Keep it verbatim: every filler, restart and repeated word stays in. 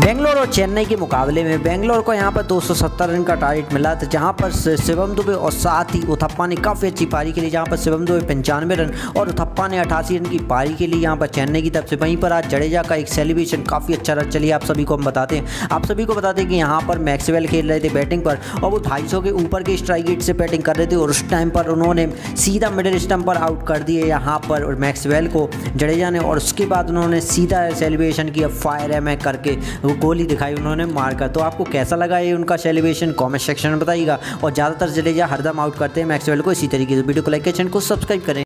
बेंगलोर और चेन्नई के मुकाबले में बेंगलोर को यहाँ पर दो सौ सत्तर रन का टारगेट मिला था, जहाँ पर शिवम दुबे और साथ ही उथप्पा ने काफ़ी अच्छी पारी के लिए, जहाँ पर शिवम दुबे पंचानवे रन और उथप्पा ने अठासी रन की पारी के लिए यहाँ पर चेन्नई की तरफ से। वहीं पर आज जडेजा का एक सेलिब्रेशन काफ़ी अच्छा रहा। चलिए आप सभी को हम बताते हैं आप सभी को बताते हैं कि यहाँ पर मैक्सवेल खेल रहे थे बैटिंग पर और वो ढाई सौ के ऊपर के स्ट्राइक रेट से बैटिंग कर रहे थे और उस टाइम पर उन्होंने सीधा मिडिल स्टंप पर आउट कर दिए यहाँ पर मैक्सवेल को जडेजा ने, और उसके बाद उन्होंने सीधा सेलिब्रेशन किया फायर है मैं करके, वो गोली दिखाई उन्होंने मारकर। तो आपको कैसा लगा ये उनका सेलिब्रेशन कमेंट सेक्शन में बताइएगा। और ज़्यादातर जडेजा हरदम आउट करते हैं मैक्सवेल को इसी तरीके से। वीडियो को लाइक करें, चैनल को सब्सक्राइब करें।